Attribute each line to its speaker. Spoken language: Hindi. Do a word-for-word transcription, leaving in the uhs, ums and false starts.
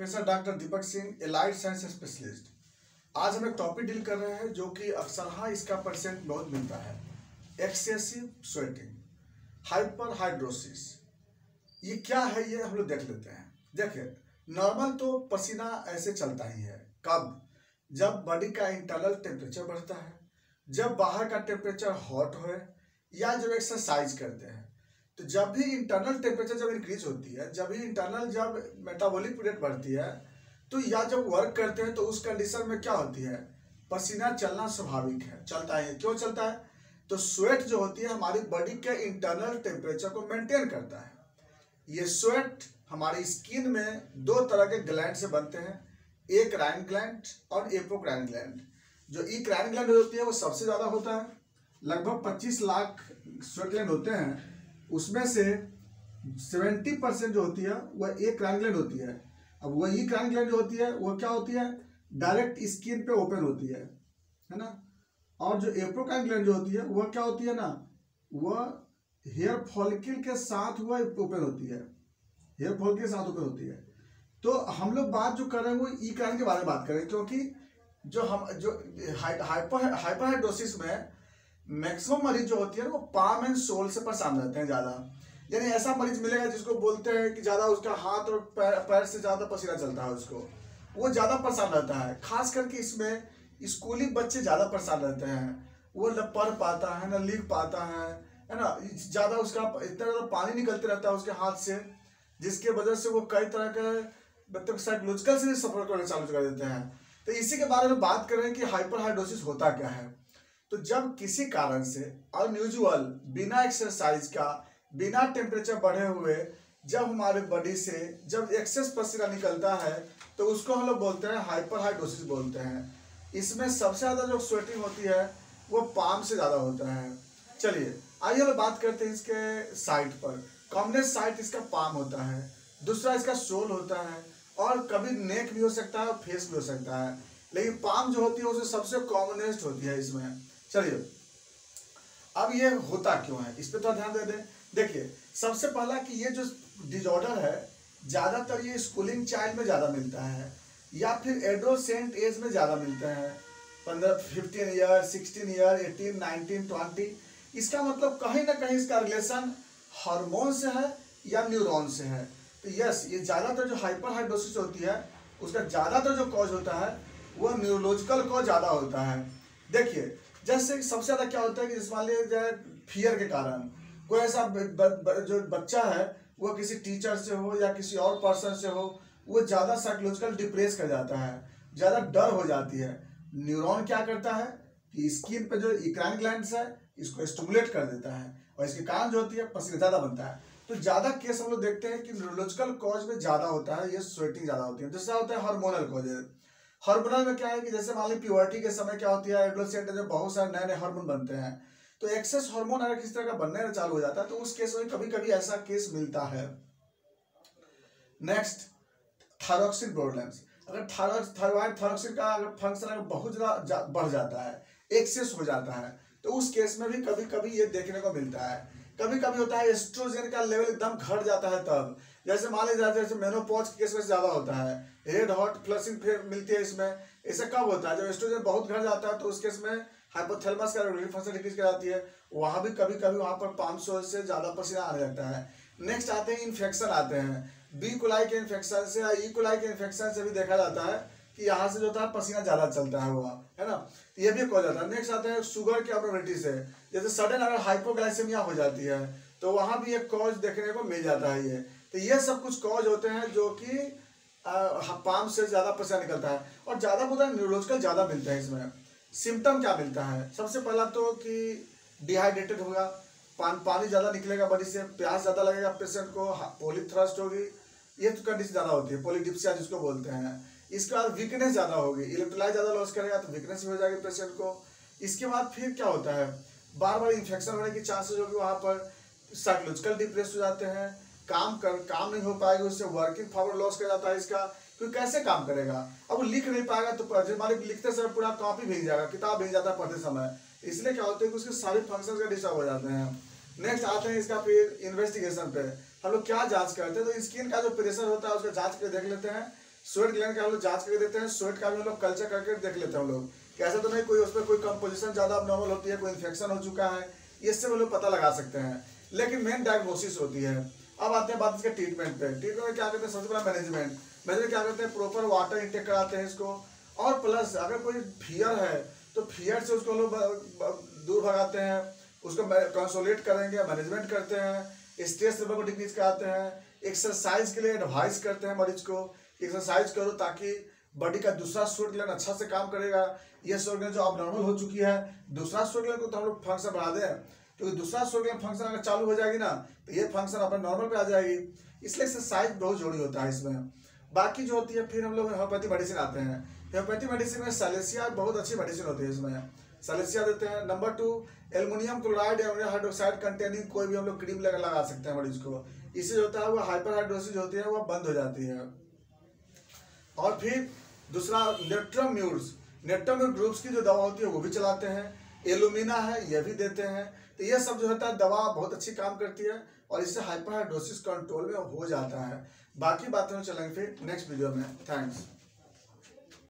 Speaker 1: Professor doctor Deepak Singh, allied science specialist. आज हम एक टॉपिक डील कर रहे हैं जो कि अक्सर हाँ इसका परसेंट बहुत मिलता है, एक्सेसिव स्वेटिंग, हाइपर हाइड्रोसिस। ये क्या है ये हम लोग देख लेते हैं। देखिए, नॉर्मल तो पसीना ऐसे चलता ही है। कब? जब बॉडी का इंटरनल टेम्परेचर बढ़ता है, जब बाहर का टेम्परेचर हॉट हो, या जब एक्सरसाइज करते हैं। तो जब भी इंटरनल टेम्परेचर जब इंक्रीज होती है, जब भी इंटरनल जब मेटाबॉलिक रेट बढ़ती है, तो या जब वर्क करते हैं तो उस कंडीशन में क्या होती है, पसीना चलना स्वाभाविक है, चलता है। क्यों चलता है? तो स्वेट जो होती है हमारी बॉडी के इंटरनल टेम्परेचर को मेंटेन करता है। ये स्वेट हमारी स्किन में दो तरह के ग्लैंड से बनते हैं, एक्राइन ग्लैंड और एपोक्राइन ग्लैंड। जो एक्राइन ग्लैंड होती है वो सबसे ज्यादा होता है, लगभग पच्चीस लाख स्वेट ग्लैंड होते हैं। उसमें से सत्तर परसेंट जो होती है वह एक्राइन ग्लैंड होती है। अब वह एक्राइन ग्लैंड जो होती है वो क्या होती है, डायरेक्ट स्किन पे ओपन होती है है ना। और जो एपोक्राइन ग्लैंड जो होती है वह क्या होती है ना, वह हेयर फॉलिकल के साथ वह ओपन होती है, हेयर फॉलिकल के साथ ओपन होती है। तो हम लोग बात जो कर रहे हैं वो एक्राइन के बारे में बात करें, क्योंकि जो हम जो हाइपर हाइपरहाइड्रोसिस में मैक्सिमम मरीज जो होती है वो पाम एंड सोल से परेशान रहते हैं ज्यादा। यानी ऐसा मरीज मिलेगा जिसको बोलते हैं कि ज्यादा उसका हाथ और पैर, पैर से ज्यादा पसीना चलता है, उसको वो ज्यादा परेशान रहता है। खास करके इसमें स्कूली बच्चे ज्यादा परेशान रहते हैं। वो न पढ़ पाता है न लिख पाता है है ना, ज्यादा उसका इतना ज्यादा पानी निकलते रहता है उसके हाथ से, जिसके वजह से वो कई तरह के मतलब साइकोलॉजिकल से सफर करना चालू कर देते हैं। तो इसी के बारे में बात कर रहे हैं कि हाइपरहाइड्रोसिस होता क्या है। तो जब किसी कारण से अनयूजुअल, बिना एक्सरसाइज का, बिना टेम्परेचर बढ़े हुए जब हमारे बॉडी से जब एक्सेस पसीना निकलता है तो उसको हम लोग बोलते हैं हाइपरहाइड्रोसिस बोलते हैं। इसमें सबसे ज्यादा जो स्वेटिंग होती है वो पाम से ज्यादा होता है। चलिए आइए हम बात करते हैं इसके साइट पर। कॉमनेस्ट साइट इसका पाम होता है, दूसरा इसका सोल होता है, और कभी नेक भी हो सकता है और फेस भी हो सकता है, लेकिन पाम जो होती है उसमें सबसे कॉमनेस्ट होती है इसमें। चलिए अब ये होता क्यों है इस पर तो ध्यान दे दें। देखिए, सबसे पहला कि ये जो डिजॉर्डर है ज्यादातर ये स्कूलिंग चाइल्ड में ज्यादा मिलता है, या फिर एडोलसेंट एज में ज्यादा मिलते हैं, पंद्रह fifteen year sixteen year eighteen nineteen twenty. इसका मतलब कहीं ना कहीं इसका रिलेशन हार्मोन से है या न्यूरॉन से है। तो यस, ये ज्यादातर जो हाइपरहाइड्रोसिस होती है उसका ज्यादातर जो कॉज होता है वो न्यूरोलॉजिकल कॉज ज्यादा होता है। देखिए, जैसे सबसे ज्यादा क्या होता है कि जिस मान लीजिए फियर के कारण कोई ऐसा ब, ब, ब, जो बच्चा है वो किसी टीचर से हो या किसी और पर्सन से हो, वो ज्यादा साइकोलॉजिकल डिप्रेस कर जाता है, ज्यादा डर हो जाती है। न्यूरॉन क्या करता है कि स्किन पे जो एक्राइन ग्लैंड्स है इसको स्टिमुलेट कर देता है, और इसके कारण जो होती है पसीना ज्यादा बनता है। तो ज्यादा केस हम लोग देखते हैं कि न्यूरोलॉजिकल कॉज में ज्यादा होता है, ये स्वेटिंग ज्यादा होती है। दूसरा होता है हार्मोनल कॉज। हार्मोनल में क्या है कि जैसे मान ली प्यूबर्टी के समय क्या होती है, एडोलसेंट में बहुत सारे नए नए हार्मोन बनते हैं, तो एक्सेस हार्मोन अगर किसी तरह का बनने चालू हो जाता है तो उस केस में कभी कभी ऐसा केस मिलता है। Next, thyroxine problems. अगर थायराइड थायरॉक्सिन का अगर फंक्शन अगर बहुत ज्यादा बढ़ जाता है, एक्सेस हो जाता है, तो उस केस में भी कभी कभी ये देखने को मिलता है। कभी कभी होता है एस्ट्रोजन का लेवल एकदम घट जाता है, तब जैसे मान लीजिए जैसे मेनोपॉज के केस में ज्यादा होता है, रेड हॉट फ्लशिंग फिर मिलती है इसमें। ऐसा कब होता है? जब एस्ट्रोजन बहुत घट जाता है तो उस केस में हाइपोथैलेमस का रेगुलेटरी फंक्शन डिक्रीज कर जाती है, वहां भी कभी कभी वहां पर पाम सोल से ज्यादा पसीना आने लगता है। नेक्स्ट आते हैं इन्फेक्शन आते हैं, बी कोलाई के इन्फेक्शन से या ई कोलाई के इन्फेक्शन से भी देखा जाता है कि यहाँ से जो होता है पसीना ज्यादा चलता है हुआ है ना, ये भी कॉज जाता है। नेक्स्ट आते हैं शुगर के अबनॉर्मलिटी से, जैसे सडन अगर हाइपोग्लाइसेमिया हो जाती है तो वहां भी एक कॉज देखने को मिल जाता है ये। तो ये सब कुछ कॉज होते हैं जो कि पाम से ज्यादा पसीना निकलता है, और ज्यादा होता है न्यूरोलॉजिकल ज्यादा मिलता है इसमें। सिम्टम क्या मिलता है? सबसे पहला तो कि डिहाइड्रेटेड होगा, पान, पानी ज्यादा निकलेगा बॉडी से, प्यास ज्यादा लगेगा पेशेंट को, पॉलीथ्रस्ट होगी, ये तो कंडीशन ज्यादा होती है, पॉलीडिप्सिया जिसको बोलते हैं। इसके बाद वीकनेस ज्यादा होगी, इलेक्ट्रोलाइट ज्यादा लॉस करेगा तो वीकनेस भी हो जाएगी पेशेंट को। इसके बाद फिर क्या होता है, बार बार इन्फेक्शन होने की चांसेस होगी, वहां पर साइकोलॉजिकल डिप्रेस हो जाते हैं, काम कर काम नहीं हो पाएगी, उससे वर्किंग पावर लॉस कर जाता है इसका, क्योंकि कैसे काम करेगा, अब वो लिख नहीं पाएगा तो हमारे लिखते समय पूरा कॉपी भीग जाएगा, किताब भीग जाता है पढ़ते समय, इसलिए क्या होता है कि उसके सारे फंक्शन का डिस्टर्ब हो जाते हैं। नेक्स्ट आते हैं इसका फिर इन्वेस्टिगेशन पे, हम लोग क्या जांच करते हैं, तो स्किन का जो प्रेशर होता है उसका जांच करके देख लेते हैं स्वेट ग्लैंड का हम लोग जांच करके देते हैं, स्वेट का भी हम लोग कल्चर करके देख लेते हैं हम लोग कि ऐसा तो नहीं कोई उसमें कोई कंपोजिशन ज़्यादा अबनॉर्मल होती है, कोई इन्फेक्शन हो चुका है, इससे हम लोग पता लगा सकते हैं। लेकिन मेन डायग्नोसिस होती है। अब आते हैं बात इसके ट्रीटमेंट पे। ट्रीटमेंट में क्या करते हैं, सबसे पहला मैनेजमेंट मैनेजमेंट क्या करते हैं, प्रॉपर वाटर इंटेक कराते हैं इसको, और प्लस अगर कोई फियर है तो फियर से उसको लोग दूर भगाते हैं, उसको कंसोलेट करेंगे, मैनेजमेंट करते हैं, स्ट्रेस लेवल को डिक्रीज कराते हैं, एक्सरसाइज के लिए एडवाइस करते हैं मरीज को, एक्सरसाइज करो ताकि बॉडी का दूसरा स्वेट ग्लैंड अच्छा से काम करेगा। ये स्वेट ग्लैंड जो अबनॉर्मल हो चुकी है, दूसरा स्वेट ग्लैंड को तो हम लोग फंक्शन बढ़ा दें, क्योंकि दूसरा स्वेट ग्लैंड फंक्शन अगर चालू हो जाएगी ना तो ये फंक्शन अपन नॉर्मल पे आ जाएगी, इसलिए एक्सरसाइज बहुत जरूरी होता है इसमें। बाकी जो होती है फिर हम लोग होम्योपैथी मेडिसिन आते हैं। होम्योपैथी मेडिसिन में सैलेसिया बहुत अच्छी मेडिसिन होती है, इसमें सैलेसिया देते हैं। Number two, aluminium chloride aluminium hydroxide containing कोई भी हम लोग क्रीम लगा लगा सकते हैं मरीज को, इससे जो होता है वो हाइपर हाइड्रोसिस होती है वो बंद हो जाती है। और फिर दूसरा नेट्रोम्यूर्स, नेट्रोम्यूर ग्रुप्स की जो दवा होती है वो भी चलाते हैं, एलुमिना है ये भी देते हैं। तो ये सब जो होता है दवा बहुत अच्छी काम करती है और इससे हाइपर हाइड्रोसिस कंट्रोल में हो जाता है। बाकी बातें हम चलेंगे फिर नेक्स्ट वीडियो में। थैंक्स।